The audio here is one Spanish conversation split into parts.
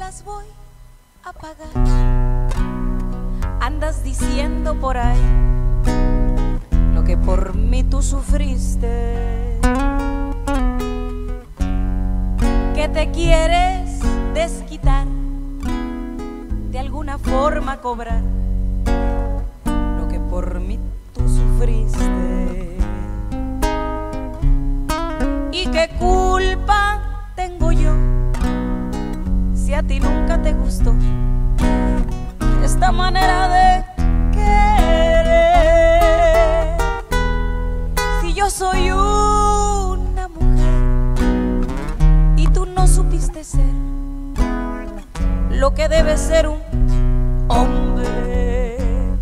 las voy a pagar. Andas diciendo por ahí lo que por mí tú sufriste, que te quieres desquitar, de alguna forma cobrar lo que por mí tú sufriste. ¿Y qué culpa tengo yo si a ti nunca te gustó esta manera de querer? Si yo soy una mujer y tú no supiste ser lo que debe ser un hombre.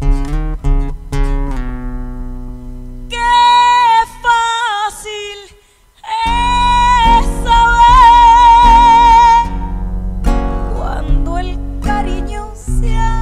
Qué fácil es saber cuando el cariño se ha